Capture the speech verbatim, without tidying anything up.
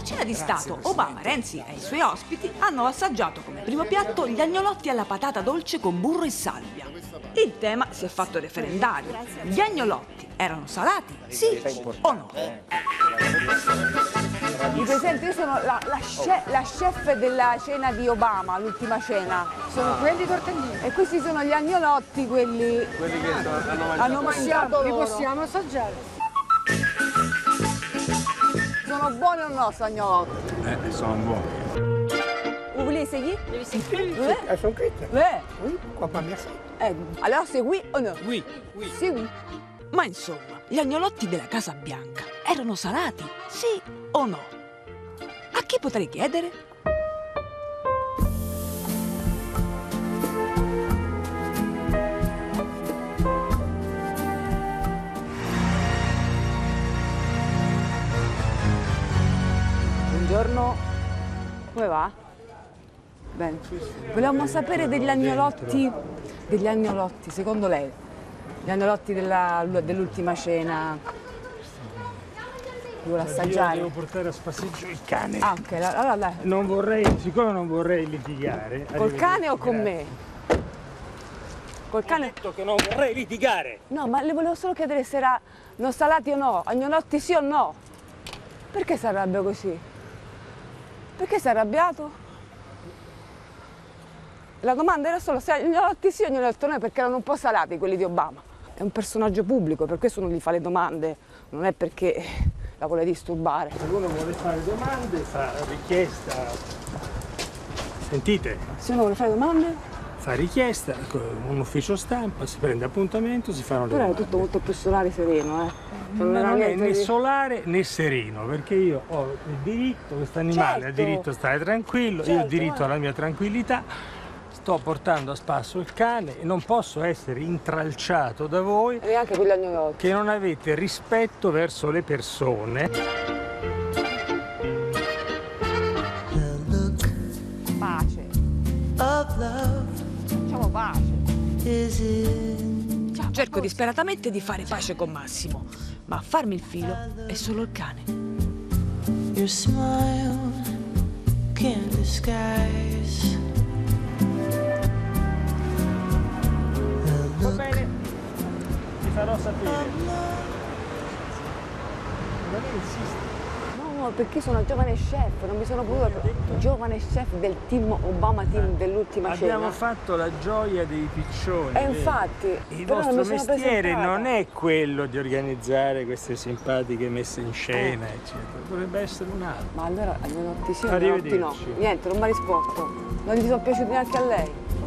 cena di Stato, Obama, Renzi e i suoi ospiti hanno assaggiato come primo piatto gli agnolotti alla patata dolce con burro e salvia. Il tema si è fatto referendario. Gli agnolotti erano salati, sì o no? Mi presento, io sono la, la, chef, la chef della cena di Obama, l'ultima cena. Sono quelli tortellini. E questi sono gli agnolotti, quelli, quelli che sono, hanno mangiato. Hanno mangiato Li loro. possiamo assaggiare. Sono buoni o no, agnolotti? Eh, sono buoni. Vous voulez essayer? Oui. Elles sont cuites. Oui. Oui, pourquoi pas, merci. Eh, alors c'est oui o no? Oui, oui. Sì, oui. Ma insomma, gli agnolotti della Casa Bianca erano salati, sì o no? A chi potrei chiedere? Buongiorno, come va? Bene. Volevamo sapere degli agnolotti, degli agnolotti, secondo lei, gli agnolotti della- dell'ultima cena. Vuole assaggiare? Devo portare a spasseggio il cane. Ah, ok, allora dai. Non vorrei, siccome non vorrei litigare. Col cane o con grazie. me? Col Ho cane? detto che non vorrei litigare. No, ma le volevo solo chiedere se era non salati o no, agnolotti sì o no. Perché si arrabbia così? Perché si è arrabbiato? La domanda era solo se agnolotti sì o agnolotti no, perché erano un po' salati quelli di Obama. È un personaggio pubblico, per questo non gli fa le domande, non è perché la vuole disturbare. Se uno vuole fare domande, fa richiesta. Sentite, Se uno vuole fare domande, fa richiesta, con un ufficio stampa, si prende appuntamento, si fanno le però è domande. tutto molto più solare e sereno, eh. Ma non è né solare né sereno, perché io ho il diritto, questo animale Certo. ha diritto a stare tranquillo, io ho Certo, diritto eh. alla mia tranquillità, sto portando a spasso il cane e non posso essere intralciato da voi E neanche quegli agnolotti. che non avete rispetto verso le persone. Pace. Facciamo pace. Cerco disperatamente di fare pace con Massimo, ma a farmi il filo è solo il cane. Your smile can't disguise. Va bene, ti farò sapere. Non insiste. No, perché sono giovane chef, non mi sono potuta... Giovane chef del team Obama team dell'ultima Abbiamo cena. fatto la gioia dei piccioni. E vedi? infatti, Il però non vostro mi sono mestiere presentata. non è quello di organizzare queste simpatiche messe in scena, eccetera. Dovrebbe essere un altro. Ma allora agnolotti sì, agnolotti no. Arrivederci. Niente, non mi ha risposto. Non gli sono piaciuti neanche a lei.